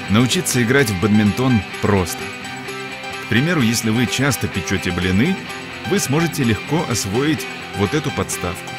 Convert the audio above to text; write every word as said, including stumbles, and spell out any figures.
Научиться играть в бадминтон просто. К примеру, если вы часто печете блины, вы сможете легко освоить вот эту подставку.